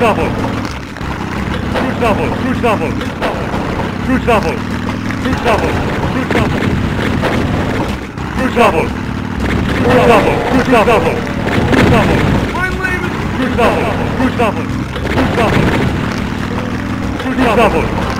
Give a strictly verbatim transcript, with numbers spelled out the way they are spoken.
double. Cruise double. Cruise double. Cruise double. Cruise double. Cruise double. Cruise double. Cruise double. Cruise double. Cruise double. I'm leaving. Cruise double. Cruise double. Cruise double. Cruise double.